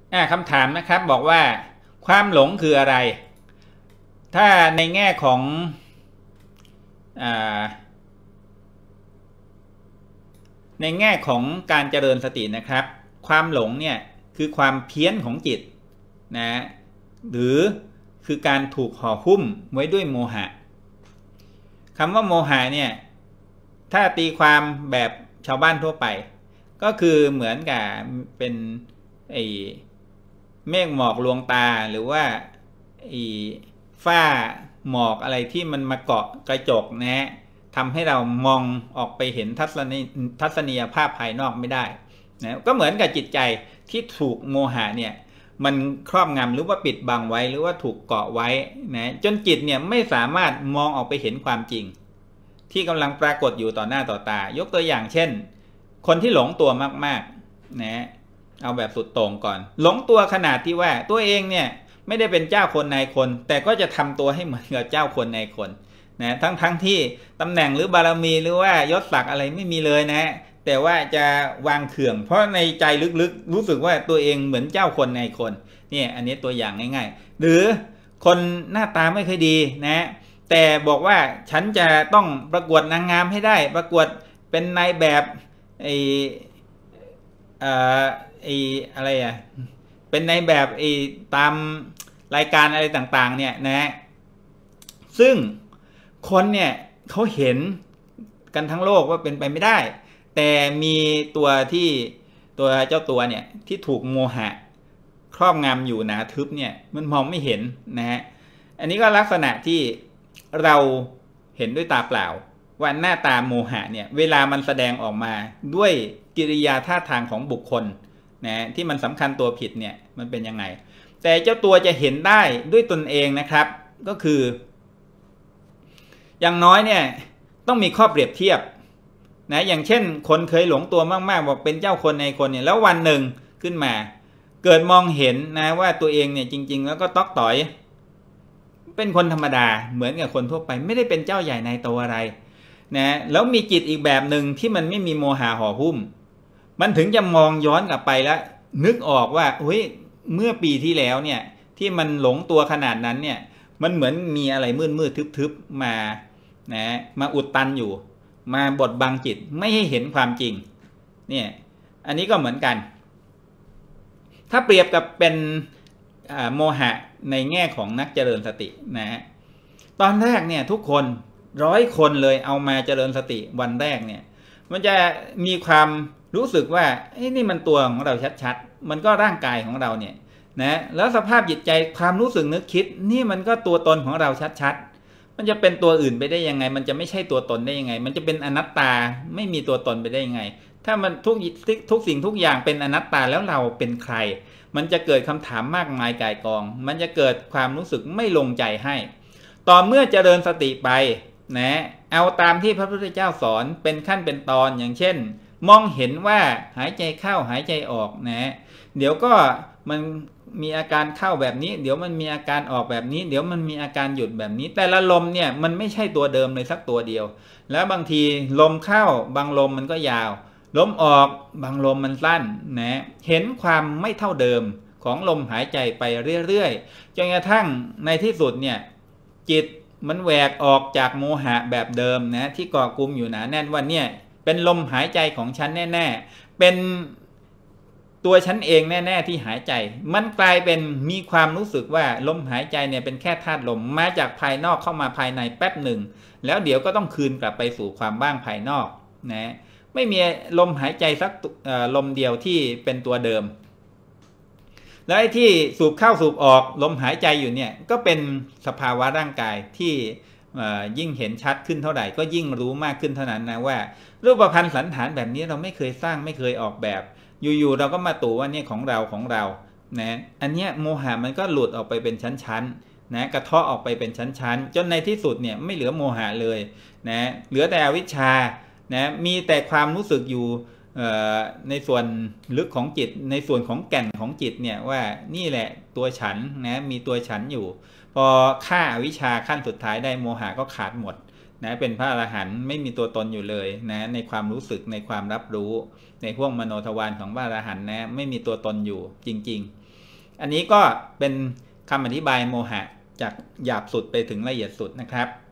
คำถามนะครับบอกว่าความหลงคืออะไรถ้าในแง่ของการเจริญสตินะครับความหลงเนี่ยคือความเพี้ยนของจิตนะหรือคือการถูกห่อหุ้มไว้ด้วยโมหะคำว่าโมหะเนี่ยถ้าตีความแบบชาวบ้านทั่วไปก็คือเหมือนกับเป็นเมฆหมอกลวงตาหรือว่าฝ้าหมอกอะไรที่มันมาเกาะกระจกนะทำให้เรามองออกไปเห็นทัศนียภาพภายนอกไม่ได้นะก็เหมือนกับจิตใจที่ถูกโมหะเนี่ยมันครอบงำหรือว่าปิดบังไว้หรือว่าถูกเกาะไว้นะจนจิตเนี่ยไม่สามารถมองออกไปเห็นความจริงที่กำลังปรากฏอยู่ต่อหน้าต่อตายกตัวอย่างเช่นคนที่หลงตัวมากๆนะเอาแบบสุดโต่งก่อนหลงตัวขนาดที่ว่าตัวเองเนี่ยไม่ได้เป็นเจ้าคนนายคนแต่ก็จะทำตัวให้เหมือนกับเจ้าคนนายคนนะทั้งที่ตำแหน่งหรือบารมีหรือว่ายศศักดิ์อะไรไม่มีเลยนะแต่ว่าจะวางเขื่องเพราะในใจลึกๆรู้สึกว่าตัวเองเหมือนเจ้าคนนายคนเนี่ยอันนี้ตัวอย่างง่ายๆหรือคนหน้าตาไม่ค่อยดีนะแต่บอกว่าฉันจะต้องประกวดนางงามให้ได้ประกวดเป็นนายแบบอะไรเป็นนายแบบตามรายการอะไรต่างๆเนี่ยนะซึ่งคนเนี่ยเขาเห็นกันทั้งโลกว่าเป็นไปไม่ได้แต่มีตัวเจ้าตัวเนี่ยที่ถูกโมหะครอบงำอยู่หนาทึบเนี่ยมันมองไม่เห็นนะฮะอันนี้ก็ลักษณะที่เราเห็นด้วยตาเปล่าว่าหน้าตาโมหะเนี่ยเวลามันแสดงออกมาด้วยกิริยาท่าทางของบุคคลนะที่มันสำคัญตัวผิดเนี่ยมันเป็นยังไงแต่เจ้าตัวจะเห็นได้ด้วยตนเองนะครับก็คืออย่างน้อยเนี่ยต้องมีข้อเปรียบเทียบนะอย่างเช่นคนเคยหลงตัวมากๆบอกเป็นเจ้าคนในคนเนี่ยแล้ววันหนึ่งขึ้นมาเกิดมองเห็นนะว่าตัวเองเนี่ยจริงๆแล้วก็ต๊อกต่อยเป็นคนธรรมดาเหมือนกับคนทั่วไปไม่ได้เป็นเจ้าใหญ่นายโตอะไรนะแล้วมีจิตอีกแบบหนึ่งที่มันไม่มีโมหะห่อหุ้มมันถึงจะมองย้อนกลับไปแล้วนึกออกว่าเฮ้ยเมื่อปีที่แล้วเนี่ยที่มันหลงตัวขนาดนั้นเนี่ยมันเหมือนมีอะไรมืดทึบๆมาอุดตันอยู่มาบดบังจิตไม่ให้เห็นความจริงเนี่ยอันนี้ก็เหมือนกันถ้าเปรียบกับเป็นโมหะในแง่ของนักเจริญสตินะฮะตอนแรกเนี่ยทุกคน100 คนเลยเอามาเจริญสติวันแรกเนี่ยมันจะมีความรู้สึกว่านี่มันตัวของเราชัดๆมันก็ร่างกายของเราเนี่ยนะแล้วสภาพจิตใจความรู้สึกนึกคิดนี่มันก็ตัวตนของเราชัดๆมันจะเป็นตัวอื่นไปได้ยังไงมันจะไม่ใช่ตัวตนได้ยังไงมันจะเป็นอนัตตาไม่มีตัวตนไปได้ยังไงถ้ามันทุกสิ่งทุกอย่างเป็นอนัตตาแล้วเราเป็นใครมันจะเกิดคำถามมากมายก่ายกองมันจะเกิดความรู้สึกไม่ลงใจให้ต่อเมื่อเจริญสติไปนะเอาตามที่พระพุทธเจ้าสอนเป็นขั้นเป็นตอนอย่างเช่นมองเห็นว่าหายใจเข้าหายใจออกนะเดี๋ยวก็มันมีอาการเข้าแบบนี้เดี๋ยวมันมีอาการออกแบบนี้เดี๋ยวมันมีอาการหยุดแบบนี้แต่ละลมเนี่ยมันไม่ใช่ตัวเดิมเลยสักตัวเดียวแล้วบางทีลมเข้าบางลมมันก็ยาวลมออกบางลมมันสั้นนะเห็นความไม่เท่าเดิมของลมหายใจไปเรื่อยๆจนกระทั่งในที่สุดเนี่ยจิตมันแหวกออกจากโมหะแบบเดิมนะที่เกาะกุมอยู่หนาแน่นว่าเนี่ยเป็นลมหายใจของฉันแน่ๆเป็นตัวฉันเองแน่ๆที่หายใจมันกลายเป็นมีความรู้สึกว่าลมหายใจเนี่ยเป็นแค่ธาตุลมมาจากภายนอกเข้ามาภายในแป๊บหนึ่งแล้วเดี๋ยวก็ต้องคืนกลับไปสู่ความว่างภายนอกนะไม่มีลมหายใจสักลมเดียวที่เป็นตัวเดิมแล้วไอ้ที่สูบเข้าสูบออกลมหายใจอยู่เนี่ยก็เป็นสภาวะร่างกายที่ยิ่งเห็นชัดขึ้นเท่าไหร่ก็ยิ่งรู้มากขึ้นเท่านั้นนะว่ารูปพรรณสันฐานแบบนี้เราไม่เคยสร้างไม่เคยออกแบบอยู่ๆเราก็มาตู่ว่านี่ของเรานะอันเนี้ยโมหะมันก็หลุดออกไปเป็นชั้นๆนะกระเทาะออกไปเป็นชั้นๆจนในที่สุดเนี่ยไม่เหลือโมหะเลยนะเหลือแต่อวิชชานะมีแต่ความรู้สึกอยู่ในส่วนลึกของจิตในส่วนของแก่นของจิตเนี่ยว่านี่แหละตัวฉันนะมีตัวฉันอยู่พอฆ่าอวิชชาขั้นสุดท้ายได้โมหะก็ขาดหมดนะเป็นพระอรหันต์ไม่มีตัวตนอยู่เลยนะในความรู้สึกในความรับรู้ในพวกมโนทวารของพระอรหันต์นะไม่มีตัวตนอยู่จริงอันนี้ก็เป็นคำอธิบายโมหะจากหยาบสุดไปถึงละเอียดสุดนะครับ